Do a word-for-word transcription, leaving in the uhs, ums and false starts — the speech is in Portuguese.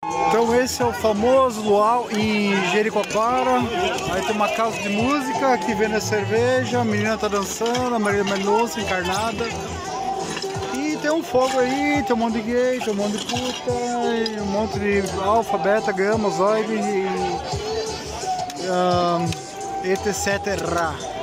Então esse é o famoso luau em Jericoacoara. Aí tem uma casa de música, aqui vende a cerveja, a menina tá dançando, a Maria Mendonça encarnada. E tem um fogo aí, tem um monte de gay, tem um monte de puta, e um monte de alfa, beta, gama, zoide e um, et cetera.